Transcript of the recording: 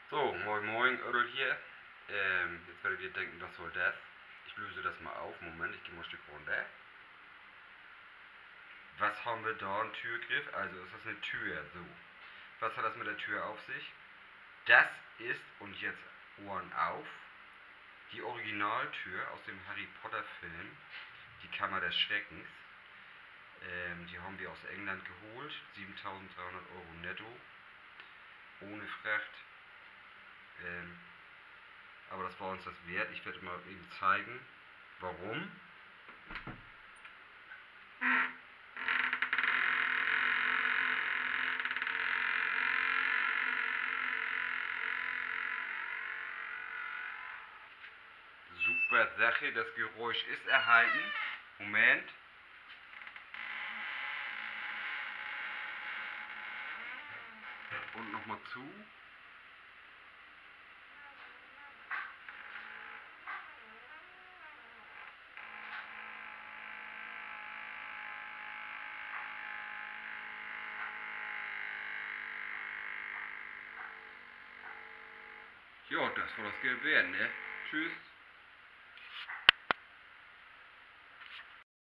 So, moin moin, Ödel hier. Jetzt werdet ihr denken, was soll das? Ich löse das mal auf. Moment, ich gehe mal ein Stück runter. Was haben wir da? Ein Türgriff? Also ist das eine Tür? So. Was hat das mit der Tür auf sich? Das ist, und jetzt Ohren auf, die Originaltür aus dem Harry Potter Film, die Kammer des Schreckens. Die haben wir aus England geholt. 7.300 € netto. Ohne Fracht. Aber das war uns das wert. Ich werde mal eben zeigen, warum. Super Sache, das Geräusch ist erhalten. Moment. Und nochmal zu. Ja, das war das Geld wert, ne? Tschüss.